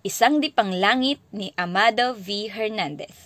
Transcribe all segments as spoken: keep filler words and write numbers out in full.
Isang Dipanglangit ni Amado V. Hernandez.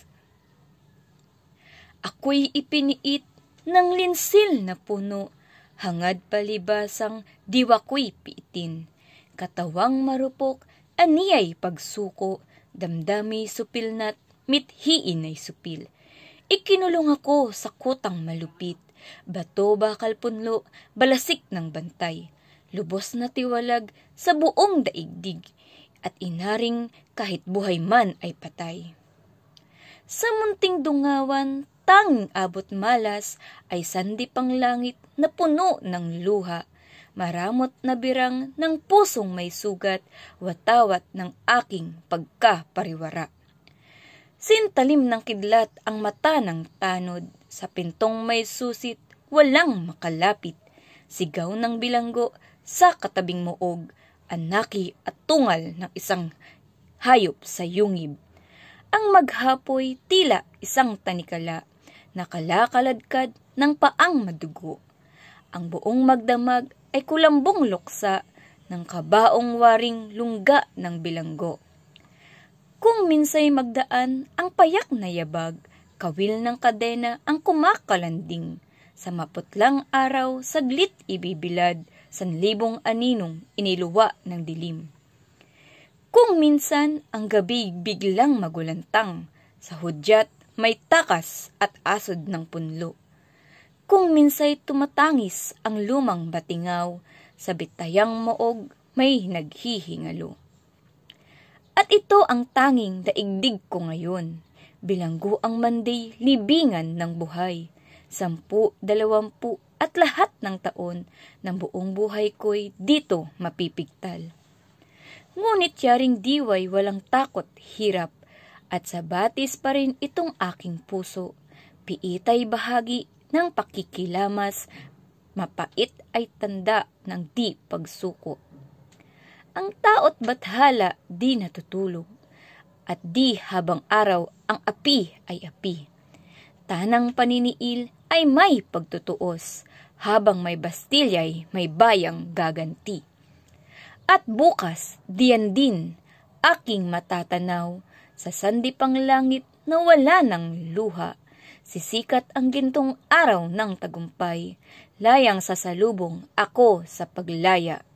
Ako'y ipiniit ng linsil na puno, hangad palibasang diwa ko'y piitin. Katawang marupok, aniyay pagsuko, damdami supilnat, mithiin ay supil. Ikinulong ako sa kutang malupit, bato bakal punlo, balasik ng bantay. Lubos na tiwalag sa buong daigdig, at inaring kahit buhay man ay patay. Sa munting dungawan, tanging abot malas, ay sandipang langit na puno ng luha. Maramot na birang ng pusong may sugat, watawat ng aking pagkapariwara. Sintalim ng kidlat ang mata ng tanod, sa pintong may susit, walang makalapit. Sigaw ng bilanggo sa katabing muog, anaki at tungal ng isang hayop sa yungib. Ang maghapoy tila isang tanikala, nakalakaladkad ng paang madugo. Ang buong magdamag ay kulambong luksa ng kabaong waring lungga ng bilanggo. Kung minsay magdaan ang payak na yabag, kawil ng kadena ang kumakalanding. Sa maputlang araw, saglit ibibilad, sanlibong aninong iniluwa ng dilim. Kung minsan ang gabi biglang magulantang, sa hudyat may takas at asod ng punlo. Kung minsay tumatangis ang lumang batingaw, sa bitayang moog may naghihingalo. At ito ang tanging daigdig ko ngayon, bilanggo ang manday libingan ng buhay. Sampu, dalawampu at lahat ng taon ng buong buhay ko'y dito mapipigtal. Ngunit yaring diway walang takot, hirap, at sa batis pa rin itong aking puso. Piitay bahagi ng pakikilamas, mapait ay tanda ng di pagsuko. Ang tao't bathala di natutulog, at di habang araw ang api ay api. Tanang paniniil ay may pagtutuos, habang may Bastilya'y may bayang gaganti. At bukas, diyan din, aking matatanaw, sa sandipang langit na wala ng luha. Sisikat ang gintong araw ng tagumpay, layang sasalubong ako sa paglaya.